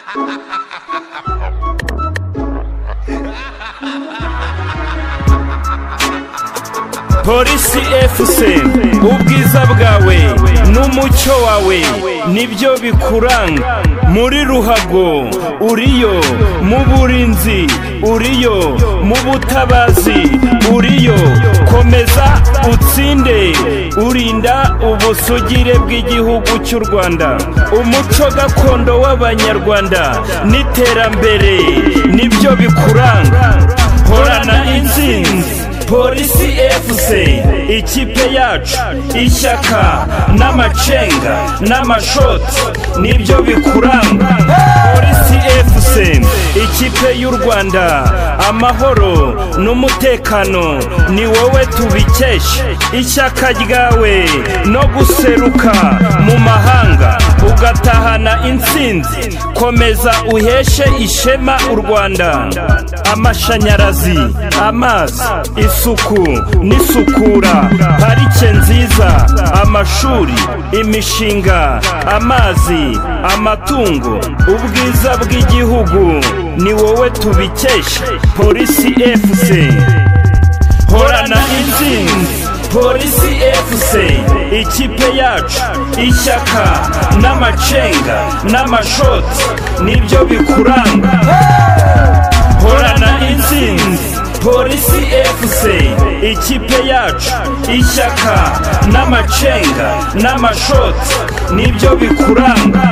Polisi FC, ubwiza bwawe n'umucyo wawe nibyo bikuranga. Muri ruhago uriyo, mu burinzi uriyo, mu butabazi uriyo. Komeza utsinde, urinda ubusugire bw'igihugu cy'u Rwanda. Umuco gakondo w'abanyarwanda n'iterambere nibyo bikuranga. Horana intsinzi. Polisi FC, ikipe yacu, ishyaka n'amacenga n'amashoti nibyo bikuranga. Polisi FC, ikipe y'u Rwanda, amahoro n'umutekano ni wowe tubikesha. Ishyaka ryawe no guseruka mu mahanga ugatahana intsinzi. Komeza uheshe ishema u Rwanda. Amashanyarazi, amazi, isuku n'isukura, parike nziza, amashuri, imishinga, amazi, amatungo, ubwiza bw'igihugu ni wowe tubikesha. Polisi FC, horana intsinzi. Polisi FC, ikipe yacu, ishyaka n'amacenga n'amashoti nibyo bikuranga. Horana intsinzi. Polisi FC, ikipe yacu, ishyaka n'amacenga n'amashoti nibyo bikuranga.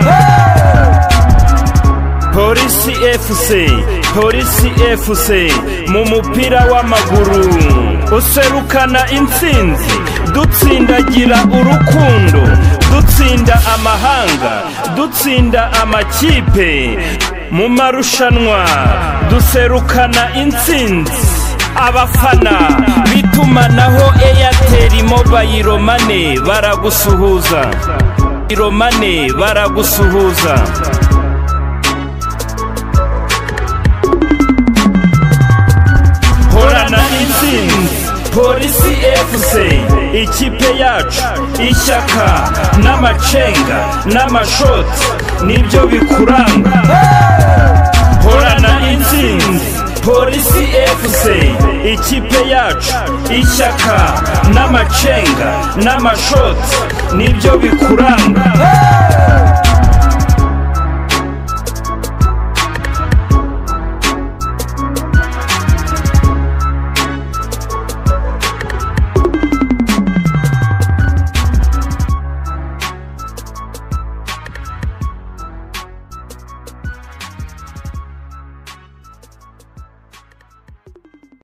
Polisi FC, Polisi FC, mu mupira w'amaguru userukana intsinzi. Dutsindagira urukundo, dutsinda amahanga, dutsinda amakipe. Mu marushanwa duserukana intsinzi. Abafana bitumanaho Airtel Mobile Money baragusuhuza. Romane baragusuhuza. Horana intsinzi. Polisi FC, ikipe yacu, ishyaka n'amacenga n'amashoti nibyo bikuranga. Horana intsinzi. Polisi FC, ikipe yacu, ishyaka n'amacenga n'amashoti nibyo bikuranga.